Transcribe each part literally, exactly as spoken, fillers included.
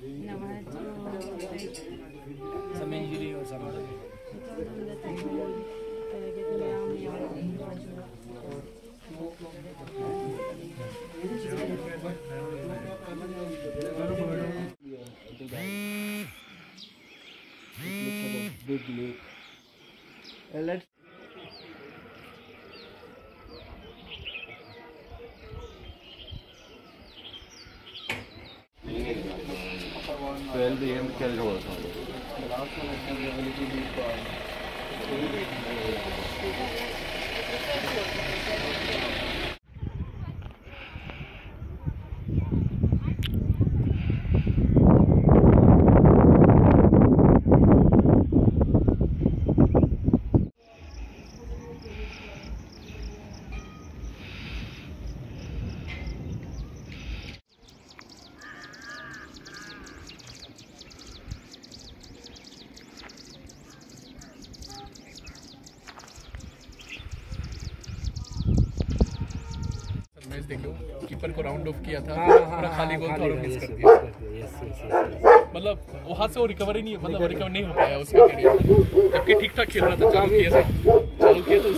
Some injury or something. Big lake. Uh, let's twelve A M चल रहा था। Match देख लो, कीपर को राउंड ऑफ किया था, पूरा खाली गोल था और मिस कर दिया। मतलब वहाँ से वो रिकवर ही नहीं, मतलब वो रिकवर नहीं हो पाया उसका करियर, जबकि ठीक ठाक खेल रहा था। चालू किया था चालू किया तो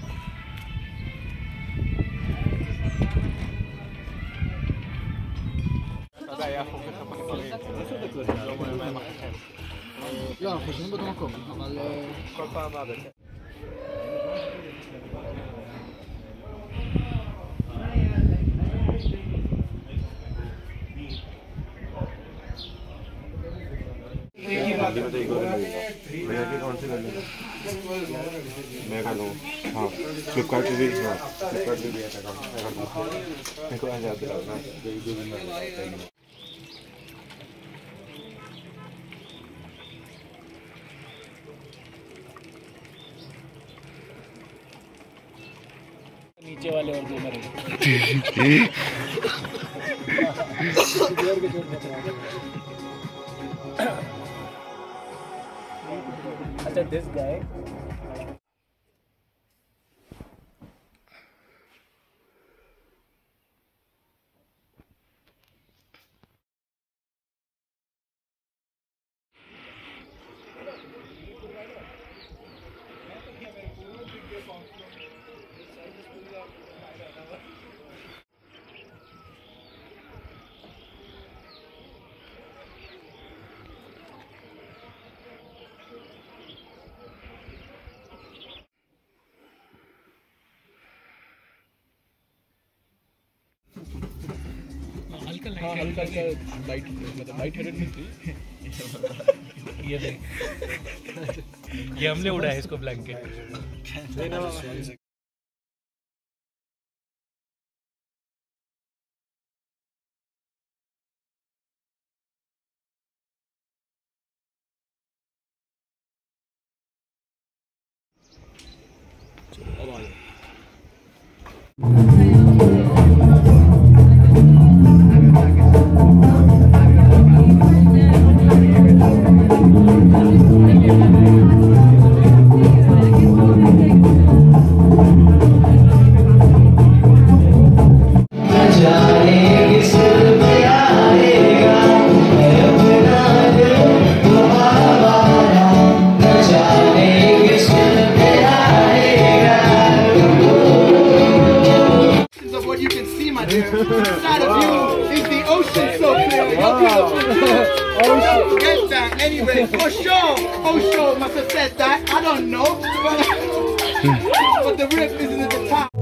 Ja, fortsätt på de kommer. Han har kollat på vad det. भैया की कौन सी कर लूँ? मैं कर लूँ। हाँ, फ्लिपकार्ट पे भी हाँ फ्लिपकार्ट पे भी ऐसा काम मैं कर दूँ। मेरे को ऐसा आता है ना जो जो भी मैं नीचे वाले और दो मरे। अच्छा, this guy. हाँ, हल्का हल्का लाइट मतलब लाइट हेडेड में थी। ये देख, ये हमने उड़ाया इसको ब्लैंकेट। अब आ जाओ। Inside of you is the ocean so clear. You're beautiful too. Don't forget that. Anyway, for sure, for sure, must have said that. I don't know, but, but the rip isn't at the top.